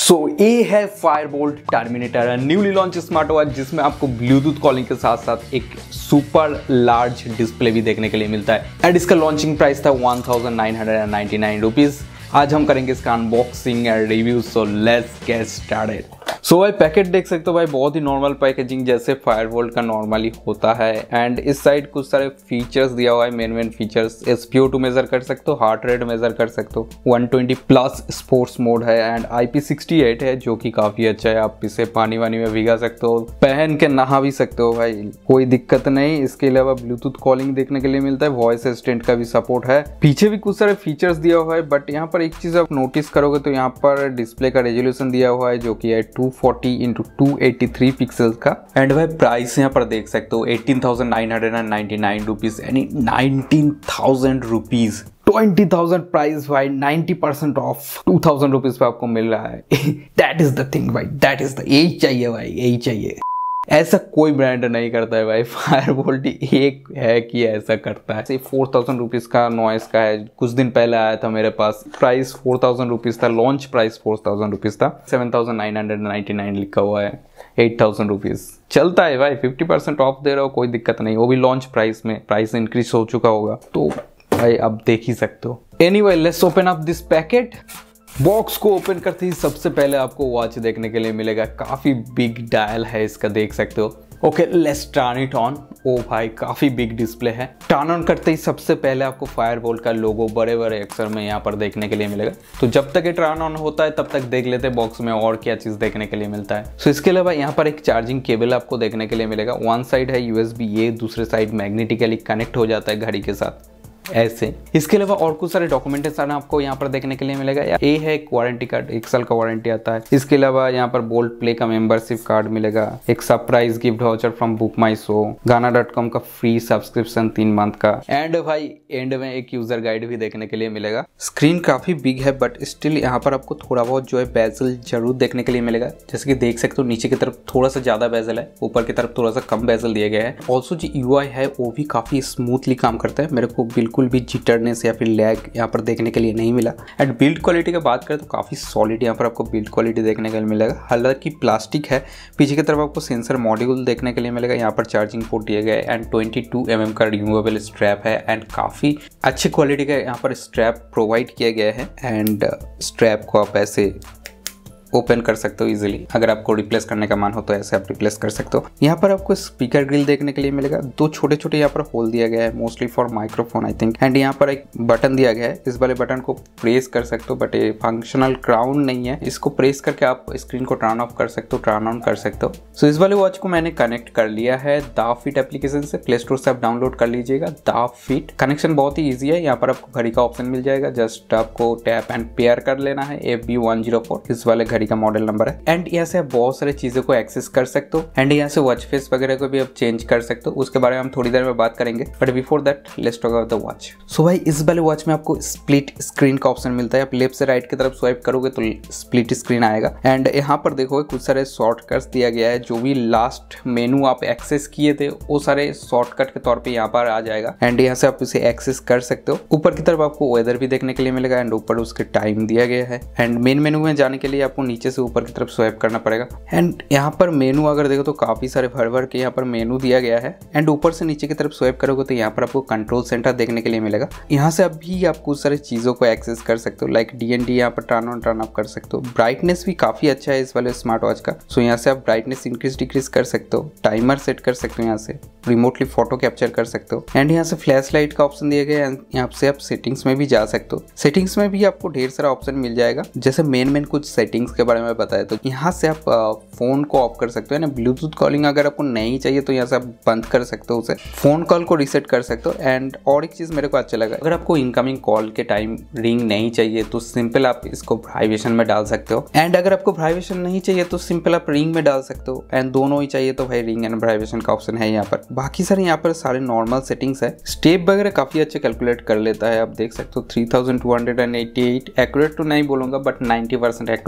सो ये है Fireboltt terminator, newly launch smart watch जिसमें आपको ब्लूटूथ कॉलिंग के साथ साथ एक सुपर लार्ज डिस्प्ले भी देखने के लिए मिलता है। एंड इसका लॉन्चिंग प्राइस था 1999 रुपीज। आज हम करेंगे इसका unboxing and review, so let's get started. So भाई पैकेट देख सकते हो भाई, बहुत ही नॉर्मल पैकेजिंग जैसे फायरबोल्ट का नॉर्मली होता है। एंड इस साइड कुछ सारे फीचर्स दिया हुआ है, मेन फीचर्स। SpO2 मेजर कर सकते हो, हार्ट रेट मेजर कर सकते हो, 120 प्लस स्पोर्ट्स मोड है एंड IP68 है जो कि काफी अच्छा है। आप इसे पानी वानी में भिगा सकते हो, पहन के नहा भी सकते हो भाई, कोई दिक्कत नहीं। इसके अलावा ब्लूटूथ कॉलिंग देखने के लिए मिलता है, वॉइस असिस्टेंट का भी सपोर्ट है। पीछे भी कुछ सारे फीचर्स दिया हुआ है, बट यहाँ पर एक चीज आप नोटिस करोगे तो यहाँ पर डिस्प्ले का रेजोल्यूशन दिया हुआ है जो कि है 240x283 पिक्सल्स का। एंड भाई प्राइस यहाँ पर देख सकते हो 18,999 रुपीज, यानी 19,000 रुपीज, 20,000 प्राइस भाई, 90% ऑफ 2,000 रुपीज पे आपको मिल रहा है। दैट इज द थिंग भाई, दैट इज द, यही चाहिए भाई, यही चाहिए। ऐसा कोई ब्रांड नहीं करता है भाई, फायरबोल्ट एक है कि ऐसा करता है। 4,000 रुपीज का नॉइस का है, कुछ दिन पहले आया था मेरे पास, प्राइस 4,000 रुपीज था, लॉन्च प्राइस 4,000 रुपीज था। 7,999 लिखा हुआ है, 8,000 रुपीज चलता है भाई। 50% ऑफ दे रहे हो, कोई दिक्कत नहीं, वो भी लॉन्च प्राइस में। प्राइस इंक्रीज हो चुका होगा तो भाई अब देख ही सकते हो। Anyway let's open up this packet. Box को ओपन करते ही सबसे पहले आपको वॉच देखने के लिए मिलेगा, काफी बिग डायल है इसका, देख सकते हो। Okay let's turn it on. ओ भाई काफी बिग डिस्प्ले है। टर्न ऑन करते ही सबसे पहले आपको फायरबोल्ट का लोगो बड़े बड़े अक्षर में यहाँ पर देखने के लिए मिलेगा। तो जब तक ये टर्न ऑन होता है तब तक देख लेते हैं बॉक्स में और क्या चीज देखने के लिए मिलता है। सो इसके अलावा यहाँ पर एक चार्जिंग केबल आपको देखने के लिए मिलेगा। वन साइड है USB-A, दूसरे साइड मैग्नेटिकली कनेक्ट हो जाता है घड़ी के साथ ऐसे। इसके अलावा और कुछ सारे डॉक्यूमेंटेशन आपको यहाँ पर देखने के लिए मिलेगा। ये है एक वारंटी कार्ड, 1 साल का वारंटी आता है। इसके अलावा यहाँ पर बोल्ट प्ले का मेंबरशिप कार्ड मिलेगा, एक surprise gift voucher from Book My Show, गाना.com का फ्री सब्सक्रिप्शन 3 मंथ का। एंड भाई एंड में एक यूजर गाइड भी देखने के लिए मिलेगा। स्क्रीन काफी बिग है बट स्टिल यहाँ पर आपको थोड़ा बहुत जो है बेजल जरूर देखने के लिए मिलेगा। जैसे कि देख सकते हो नीचे की तरफ थोड़ा सा ज्यादा बेजल है, ऊपर की तरफ थोड़ा सा कम बेजल दिया गया है। ऑल्सो जो UI है वो भी काफी स्मूथली काम करता है, मेरे को बिल्कुल भी जिटरनेस या फिर लैग यहाँ पर देखने के लिए नहीं मिला। एंड बिल्ड क्वालिटी की बात करें तो काफी सॉलिड यहाँ पर आपको बिल्ड क्वालिटी देखने के लिए मिलेगा। हालांकि प्लास्टिक है। पीछे की तरफ आपको सेंसर मॉड्यूल देखने के लिए मिलेगा, यहाँ पर चार्जिंग पोर्ट दिया गया है एंड 22 mm का रिमूवेबल स्ट्रैप है। एंड काफी अच्छी क्वालिटी का यहाँ पर स्ट्रैप प्रोवाइड किया गया है। एंड स्ट्रैप को आप ऐसे ओपन कर सकते हो इजीली, अगर आपको रिप्लेस करने का मन हो तो ऐसे आप रिप्लेस कर सकते हो। यहाँ पर आपको स्पीकर ग्रिल देखने के लिए मिलेगा, 2 छोटे छोटे यहाँ पर होल दिया गया है, mostly for microphone I think. And यहाँ पर एक बटन दिया गया है, इस वाले बटन को प्रेस कर सकते हो बट ये फंक्शनल क्राउन नहीं है। इसको प्रेस करके आप स्क्रीन को टर्न ऑफ कर सकते हो, टर्न ऑन कर सकते हो। सो इस वाले वॉच को मैंने कनेक्ट कर लिया है द फिट एप्लीकेशन से, प्ले स्टोर से आप डाउनलोड कर लीजिएगा द फिट। कनेक्शन बहुत ही ईजी है, यहाँ पर आपको घड़ी का ऑप्शन मिल जाएगा, जस्ट आपको टैप एंड पेयर कर लेना है। FB104 इस वाले घड़ी का मॉडल नंबर है। एंड यहाँ से आप बहुत सारे चीजों को एक्सेस कर सकते हो। एंड यहाँ से वॉच फेस वगैरह को भी आप चेंज कर सकते हो, उसके बारे में हम थोड़ी देर में बात करेंगे। But before that let's talk about the watch. So भाई इस वाले वॉच में आपको स्प्लिट स्क्रीन का ऑप्शन मिलता है। आप लेफ्ट से राइट की तरफ स्वाइप करोगे तो स्प्लिट स्क्रीन आएगा। एंड यहाँ पर देखोगे कुछ सारे शॉर्टकट्स दिया गया है, जो भी लास्ट मेनू आप एक्सेस किए थे वो सारे शॉर्टकट के तौर पर यहाँ पर आ जाएगा। एंड यहाँ से आप इसे एक्सेस कर सकते हो। ऊपर की तरफ आपको वेदर भी देखने के लिए मिलेगा एंड ऊपर उसके टाइम दिया गया है। एंड मेन मेनू में जाने के लिए आपको नीचे से ऊपर की तरफ स्वाइप करना पड़ेगा। एंड यहाँ पर मेनू अगर देखो तो काफी सारे भर के यहाँ पर मेनू दिया गया है। एंड ऊपर से नीचे की तरफ स्वाइप करोगे तो यहाँ पर आपको कंट्रोल सेंटर देखने के लिए मिलेगा। यहाँ से अभी आप कुछ सारी चीजों को एक्सेस कर सकते हो, लाइक DND यहाँ पर टर्न ऑन टर्न ऑफ कर सकते हो। ब्राइटनेस भी काफी अच्छा है इस वाले स्मार्ट वॉच का। सो यहाँ से आप ब्राइटनेस इंक्रीज डिक्रीज कर सकते हो, टाइमर सेट कर सकते हो, यहाँ से रिमोटली फोटो कैप्चर कर सकते हो। एंड यहाँ से फ्लैश लाइट का ऑप्शन दिया गया है। यहाँ से आप सेटिंग्स में भी जा सकते हो। सेटिंग्स में भी आपको ढेर सारा ऑप्शन मिल जाएगा, जैसे मेन कुछ सेटिंग्स के बारे में बताया। तो यहाँ से आप फोन को ऑफ कर सकते हो ना, ब्लूटूथ कॉलिंग अगर आपको नहीं चाहिए तो यहाँ से आप बंद कर सकते हो उसे, फोन कॉल को रीसेट कर सकते हो। एंड और एक चीज मेरे को अच्छा लगा, अगर आपको इनकमिंग कॉल के टाइम रिंग नहीं चाहिए तो सिंपल आप इसको वाइब्रेशन में डाल सकते हो। एंड अगर आपको वाइब्रेशन नहीं चाहिए तो सिंपल आप रिंग में डाल सकते हो। एंड दोनों ही चाहिए तो भाई रिंग एंड वाइब्रेशन का ऑप्शन है यहाँ पर। बाकी सारे यहाँ पर सारे नॉर्मल सेटिंग्स है। स्टेप वगैरह काफी अच्छे कैलकुलेट कर लेता है, आप देख सकते हो। 3288 एक्यूरेट तो नहीं बोलूंगा बट 90% एक्यूरेसी आपको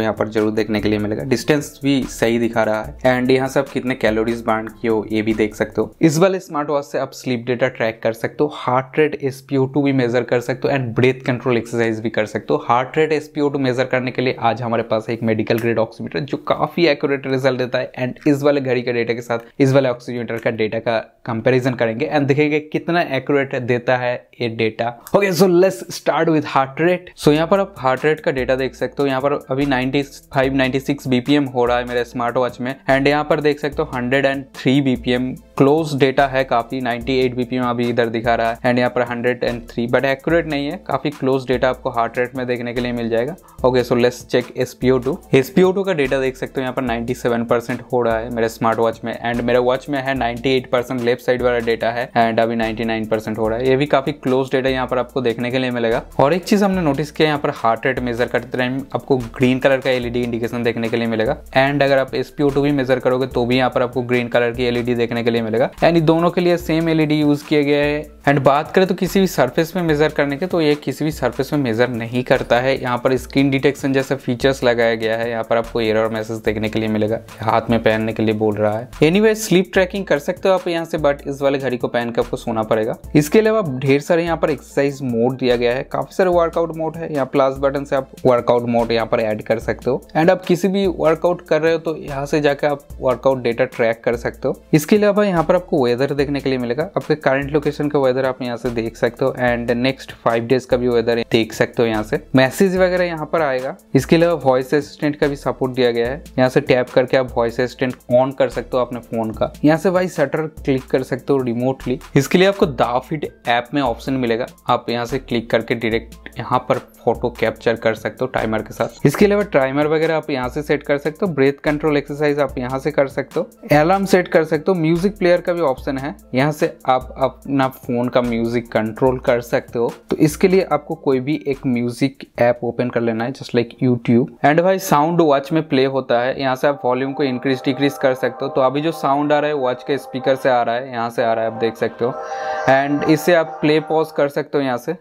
यहाँ पर जरूर देखने के लिए मिलेगा। डिस्टेंस भी सही दिखा रहा है एंड यहाँ से आप कितने कैलोरीज बर्न किए हो ये भी देख सकते हो। इस वाले स्मार्ट वॉच से आप स्लीप डेटा ट्रैक कर सकते हो, हार्ट रेट SpO2 भी मेजर कर सकते हो एंड ब्रेथ कंट्रोल एक्सरसाइज भी कर सकते हो। हार्ट रेट SpO2 मेजर करने के लिए आज हमारे पास एक मेडिकल ग्रेड ऑक्सीमीटर जो काफी एक्यूरेट रिजल्ट देता है एंड इस वाले घड़ी के डेटा के साथ इस वाले ऑक्सीमीटर का डेटा का कंपैरिजन करेंगे एंड देखेंगे कितना एक्यूरेट देता है ये data. Okay, so let's start with heart rate. So यहाँ पर आप हार्ट रेट का डेटा देख सकते हो। यहाँ पर अभी 95-96 BPM हो रहा है मेरे स्मार्ट वॉच में एंड यहाँ पर देख सकते हो 103 BPM क्लोज डेटा है काफी। 98 BPM अभी इधर दिखा रहा है एंड यहाँ पर 103, बट एक्यूरेट नहीं है। काफी क्लोज डेटा आपको हार्ट रेट में देखने के लिए मिल जाएगा। Okay, so let's check SpO2 का डेटा देख सकते हो। यहाँ पर 97% हो रहा है मेरे स्मार्ट वॉच में एंड मेरे वॉच में है 98%, लेफ्ट साइड वाला डेटा है एंड अभी 99% हो रहा है। ये भी काफी क्लोज डेटा यहाँ पर आपको देखने के लिए मिलेगा। और एक चीज हमने नोटिस किया, यहाँ पर हार्ट रेट मेजर करते टाइम आपको ग्रीन कलर का LED इंडिकेशन देखने के लिए मिलेगा एंड अगर आप SpO2 भी मेजर करोगे तो भी यहाँ पर आपको ग्रीन कलर की LED देखने के लिए मिलेगा एंड दोनों के लिए सेम LED यूज किया गया है। एंड बात करें तो किसी भी सरफेस में मेजर करने के, तो ये किसी भी सरफेस में मेजर नहीं करता है। यहाँ पर स्क्रीन डिटेक्शन जैसे फीचर्स लगाया गया है। यहाँ पर आपको एरर मैसेज देखने के लिए मिलेगा, हाथ में पहनने के लिए बोल रहा है। एनीवे स्लीप ट्रैकिंग कर सकते हो आप यहाँ से, बट इस वाले घड़ी को पहन के आपको सोना पड़ेगा। इसके अलावा ढेर सारे यहाँ पर एक्सरसाइज मोड दिया गया है, काफी सारे वर्कआउट मोड है। यहाँ प्लस बटन से आप वर्कआउट मोड यहाँ पर ऐड कर सकते हो एंड आप किसी भी वर्कआउट कर रहे हो तो यहाँ से जाकर आप वर्कआउट डेटा ट्रैक कर सकते हो। इसके अलावा यहाँ पर आपको वेदर देखने के लिए मिलेगा, आपके करंट लोकेशन का वेदर आप यहाँ से देख सकते हो एंड नेक्स्ट 5 डेज का भी वेदर देख सकते हो। यहाँ से मैसेज वगैरह यहाँ पर आएगा। इसके अलावा वॉइस असिस्टेंट का भी सपोर्ट दिया गया है। यहाँ से टैप करके आप वॉइस असिस्टेंट ऑन कर सकते हो अपने फोन का। यहाँ से भाई शटर क्लिक कर सकते हो रिमोटली। इसके लिए आपको दाफिट ऐप में ऑप्शन मिलेगा, आप यहाँ से क्लिक करके डायरेक्ट यहाँ पर फोटो कैप्चर कर सकते हो टाइमर के साथ। इसके अलावा टाइमर वगैरह आप यहाँ से सेट कर सकते हो। ब्रेथ कंट्रोल एक्सरसाइज आप यहाँ से कर सकते हो। अलार्म सेट कर सकते हो। म्यूजिक प्लेयर का भी ऑप्शन है, यहाँ से आप अपना फोन का म्यूजिक कंट्रोल कर सकते हो। तो इसके लिए आपको कोई भी एक म्यूजिक ऐप ओपन कर लेना है, जस्ट लाइक यूट्यूब। एंड भाई साउंड वॉच में प्ले होता है, यहाँ से आप वॉल्यूम को इंक्रीज डिक्रीज कर सकते हो। तो अभी जो साउंड आ रहा है वॉच के स्पीकर से आ रहा है, यहाँ से आ रहा है, आप देख सकते हो एंड इससे आप प्ले पॉज कर सकते हो यहाँ से।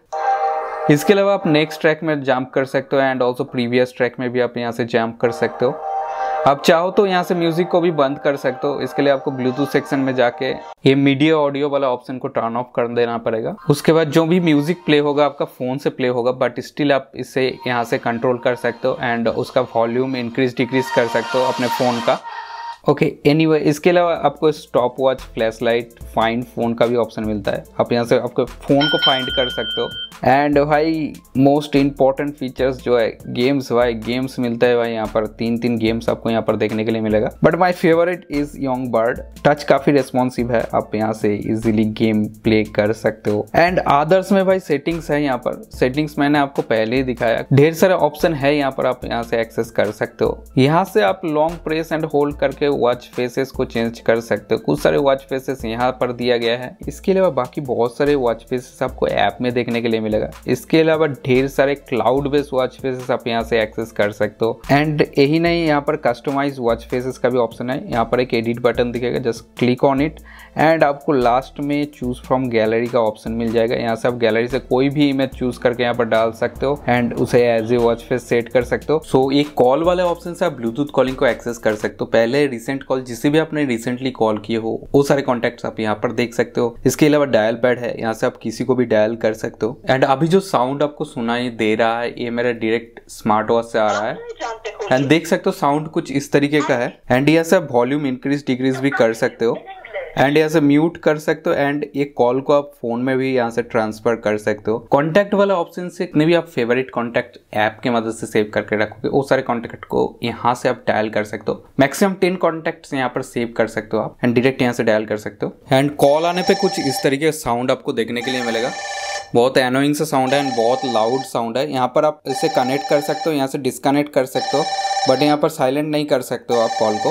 इसके अलावा आप नेक्स्ट ट्रैक में जंप कर सकते हो एंड ऑल्सो प्रीवियस ट्रैक में भी आप यहाँ से जंप कर सकते हो। आप चाहो तो यहाँ से म्यूजिक को भी बंद कर सकते हो। इसके लिए आपको ब्लूटूथ सेक्शन में जाके ये मीडिया ऑडियो वाला ऑप्शन को टर्न ऑफ कर देना पड़ेगा। उसके बाद जो भी म्यूजिक प्ले होगा आपका फोन से प्ले होगा, बट स्टिल आप इसे यहाँ से कंट्रोल कर सकते हो एंड उसका वॉल्यूम इंक्रीज डिक्रीज कर सकते हो अपने फोन का। ओके, एनीवे इसके अलावा आपको stop watch, flash light, find phone का भी ऑप्शन मिलता है। आप यहाँ से आपके फोन को फाइंड कर सकते हो। एंड भाई मोस्ट इंपॉर्टेंट फीचर्स जो है गेम्स, भाई गेम्स मिलता है भाई यहाँ पर 3 गेम्स आपको यहाँ पर देखने के लिए मिलेगा। But my favourite is young bird. Touch काफी रेस्पॉन्सिव है, आप यहाँ से इजीली गेम प्ले कर सकते हो। एंड अदर्स में भाई सेटिंग्स है, यहाँ पर सेटिंग्स मैंने आपको पहले ही दिखाया। ढेर सारे ऑप्शन है यहाँ पर, आप यहाँ से एक्सेस कर सकते हो। यहाँ से आप लॉन्ग प्रेस एंड होल्ड करके वॉच फेसेस को चेंज कर सकते हो। कुछ सारे वॉच फेसेस यहाँ पर दिया गया है। इसके अलावा बाकी बहुत सारे वॉच फेसेस आपको ऐप में देखने के लिए मिलेगा। इसके अलावा ढेर सारे क्लाउड बेस्ड वॉच फेसेस आप यहाँ से एक्सेस कर सकते हो। एंड यही नहीं, यहाँ पर कस्टमाइज वॉच फेसेस का भी ऑप्शन है। यहाँ पर एक एडिट बटन दिखेगा, just click on it and आपको लास्ट में चूज फ्रॉम गैलरी का ऑप्शन मिल जाएगा। यहाँ से आप गैलरी से कोई भी इमेज चूज करके यहाँ पर डाल सकते हो एंड उसे as a watch face set कर सकते हो। सो एक कॉल वाले ऑप्शन से आप ब्लूटूथ कॉलिंग को एक्सेस कर सकते हो। पहले रिसेंट कॉल जिसे भी आपने रिसेंटली कॉल किए हो वो सारे कॉन्टेक्ट्स आप यहाँ पर देख सकते हो। इसके अलावा डायल पैड है, यहाँ से आप किसी को भी डायल कर सकते हो। एंड अभी जो साउंड आपको सुनाई दे रहा है ये मेरा डायरेक्ट स्मार्ट वॉच से आ रहा है एंड देख सकते हो साउंड कुछ इस तरीके का है। एंड यहाँ से आप वॉल्यूम इंक्रीज डिक्रीज भी कर सकते हो एंड यहाँ से म्यूट कर सकते हो एंड ये कॉल को आप फोन में भी यहाँ से ट्रांसफर कर सकते हो। कॉन्टैक्ट वाला ऑप्शन से कितने भी आप फेवरेट कॉन्टैक्ट ऐप के मदद से सेव करके रखोगे वो सारे कॉन्टैक्ट को यहाँ से आप डायल कर सकते हो। मैक्सिमम 10 कॉन्टैक्ट्स यहाँ पर सेव कर सकते हो आप एंड डायरेक्ट यहाँ से डायल कर सकते हो। एंड कॉल आने पे कुछ इस तरीके का साउंड आपको देखने के लिए मिलेगा। बहुत एनोइंग सा साउंड है एंड बहुत लाउड साउंड है। यहाँ पर आप इसे कनेक्ट कर सकते हो, यहाँ से डिस्कनेक्ट कर सकते हो, बट यहाँ पर साइलेंट नहीं कर सकते हो आप कॉल को।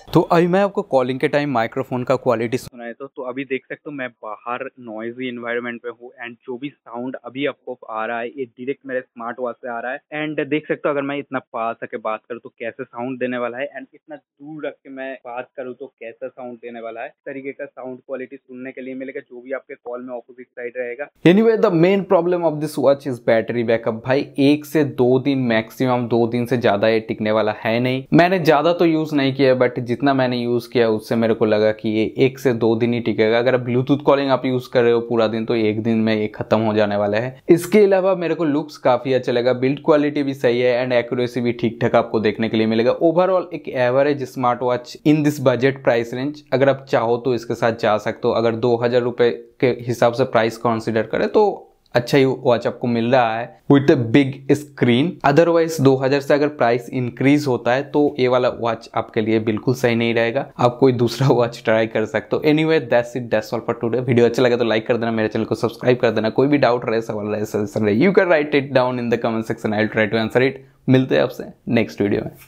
तो अभी मैं आपको कॉलिंग के टाइम माइक्रोफोन का क्वालिटी सुनाया तो अभी देख सकते हो मैं बाहर नॉइजी इन्वायरमेंट पे हूँ एंड जो भी साउंड अभी आपको आ रहा है ये डायरेक्ट मेरे स्मार्ट वॉच से आ रहा है एंड देख सकते हो अगर मैं इतना पास आके बात करूँ तो कैसे साउंड देने वाला है एंड इतना दूर रख के मैं बात करूँ तो कैसा साउंड देने वाला है। इस तरीके का साउंड क्वालिटी सुनने के लिए मिलेगा जो भी आपके कॉल में ऑपोजिट साइड रहेगा। Anyway the main problem of this watch is battery backup. भाई 1 से 2 दिन मैक्सिमम, 2 दिन से ज्यादा ये टिकने वाला है नहीं। मैंने ज्यादा तो यूज नहीं किया बट जितना मैंने यूज किया उससे मेरे को लगा कि ये 1 से 2 दिन ही टिकेगा। अगर ब्लूटूथ कॉलिंग आप यूज कर रहे हो पूरा दिन तो 1 दिन में ये खत्म हो जाने वाला है। इसके अलावा मेरे को लुक्स काफी अच्छा लगा, बिल्ड क्वालिटी भी सही है एंड एक्यूरेसी भी ठीक ठाक आपको देखने के लिए मिलेगा। ओवरऑल एक average smart watch in this budget price range, अगर आप चाहो तो इसके साथ जा सकते हो। अगर 2000 रुपए के हिसाब से प्राइस कंसिडर करें तो अच्छा ही वॉच आपको मिल रहा है with a big screen. Otherwise 2000 से अगर प्राइस इंक्रीज होता है तो ये वाला वॉच आपके लिए बिल्कुल सही नहीं रहेगा, आप कोई दूसरा वॉच ट्राई कर सकते हो। Anyway that's it, that's all for today. Video अच्छा लगे तो लाइक कर देना, मेरे चैनल को सब्सक्राइब कर देना। कोई भी डाउट रहे, सवाल रहे, सजेशन रहे, you can write it down in the comment section, I will try to answer it. मिलते हैं आपसे नेक्स्ट वीडियो में।